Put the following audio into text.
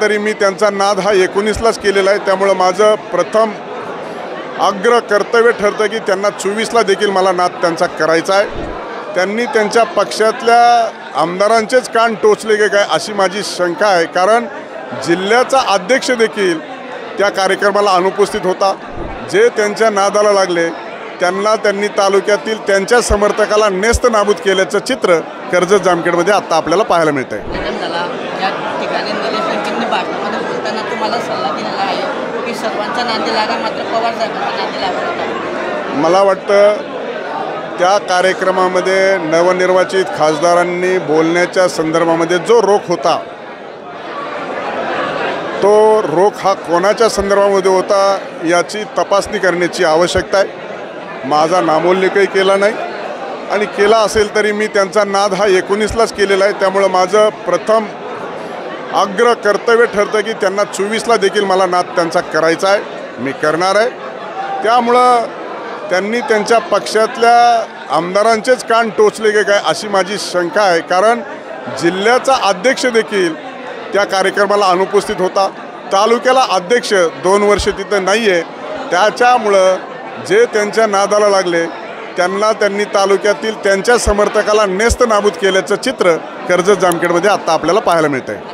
तरी मी त्यांचा नाद हा 19लाच केलेला आहे। त्यामुळे माझं प्रथम अग्र कर्तव्य ठरतं की त्यांना 24ला देखील मला नाद त्यांचा करायचा आहे। त्यांनी त्यांच्या पक्षातल्या आमदारांचेच कान टोचले की काय अशी माझी शंका आहे, कारण जिल्ह्याचा अध्यक्ष देखील त्या कार्यक्रमाला अनुपस्थित होता। जे त्यांच्या नादाला लागले त्यांनी तालुक्यातील त्यांच्या समर्थकाला नेस्त नाबूद केल्याचं चित्र कर्जत जामखेडमध्ये आता आपल्याला पाहायला मिळतंय। या ठिकाणी निलेश लंकेंनी भाषणामध्ये बोलताना तुम्हाला सल्ला दिलेला आहे की सर्वांचा नांदी लागा, मात्र पवार साहेबांचा नांदी लागू नका। मला वाटतं त्या कार्यक्रमामध्ये नवनिर्वाचित खासदारांनी बोलण्याच्या संदर्भामध्ये जो रोख होता तो रोख हा कोणाच्या संदर्भामध्ये होता याची तपासणी करण्याची आवश्यकता आहे। माझा नामोल्लेखही केला नाही आणि केला असेल तरी मी त्यांचा नाद हा 19लाच केलेला आहे। त्यामुळे माझं प्रथम अग्र कर्तव्य ठरतं की त्यांना 24ला देखील मला नाद त्यांचा करायचा आहे, मी करणार आहे। त्यामुळं त्यांनी त्यांच्या पक्षातल्या आमदारांचेच कान टोचले की काय अशी माझी शंका आहे, कारण जिल्ह्याचा अध्यक्ष देखील त्या कार्यक्रमाला अनुपस्थित होता। तालुक्याला अध्यक्ष 2 वर्ष तिथं नाही आहे। त्याच्यामुळं जे त्यांच्या नादाला लागले त्यांनी तालुक्यातील त्यांच्या समर्थकाला नेस्त नाबूद केल्याचं चित्र कर्जत जामखेडमध्ये आता आपल्याला पाहायला मिळतंय।